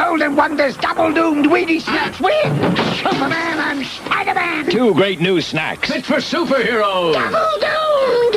golden wonders, double-doomed weedy snacks with Superman and Spider-Man. Two great new snacks. Fit for superheroes. Double-doomed